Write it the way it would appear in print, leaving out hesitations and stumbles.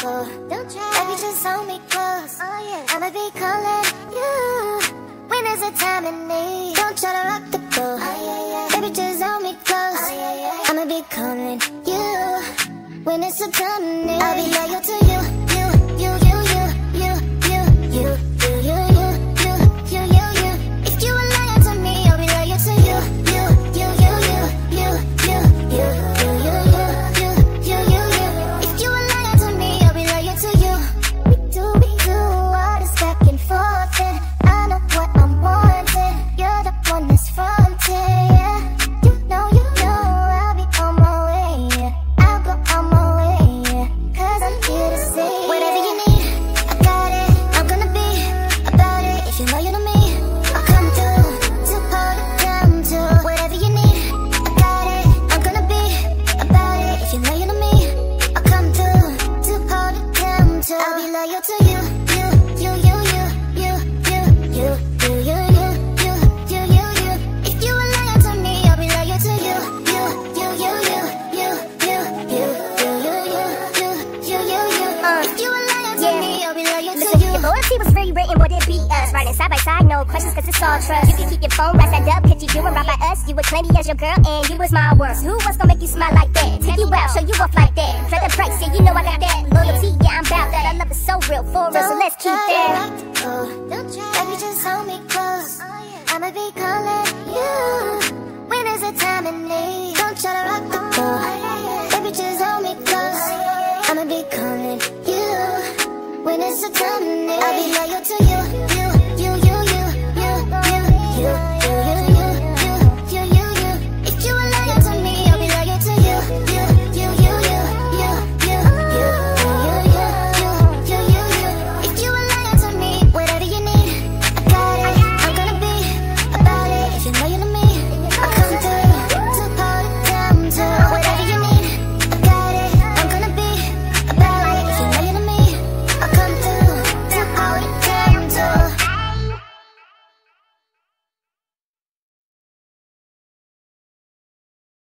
go. Baby, just hold me close. I'ma be calling you when there's a time in need. Don't try to rock the boat. Baby, just hold me close. I'ma be calling you when it's a time in need. I'll be loyal to you, you, you, you, you, you, you, you, you, you, you, you, you, you, you. If you are loyal to me, I'll be loyal to you, you, you, you, you, you, you, you, you, you, you, you, you, you. If you are loyal to me, I'll be loyal to you. We do all this back and forth, and I know what I'm wanting. You're the one that's fronting, yeah. You know, I'll be on my way, yeah. I'll go on my way, yeah. 'Cause I'm here to say whatever you need, I got it. I'm gonna be about it. If you're loyal to me, I'll come through to hold it down to whatever you need, I got it. I'm gonna be about it. If you're loyal to me, I'll come through to hold it down to. I'll be loyal to you, you, you, you, you, you, you, you, you, you, you, you, you, you, you. If you are loyal to me, I'll be loyal to you, you, you, you, you, you, you, you, you, you, you, you, you, you. If you are loyal to me, I'll be loyal to you. If loyalty was really written, would it be us? Riding side by side, no questions, 'cause it's all trust. You can keep your phone right side up, picture you and right by us. You would claim me as your girl, and you was my worst. Who was gonna make you smile like that? Take you out, show you off like that. For the price, yeah, you know I got that. Loyalty, yeah, I'm bout that. I love it so real, for real, so let's keep that. Baby, just hold me close. I'ma be calling you when there's a time in need. Don't try to rock the boat. Baby, just hold me close. I'ma be calling you when it's a time in need. I'll be loyal to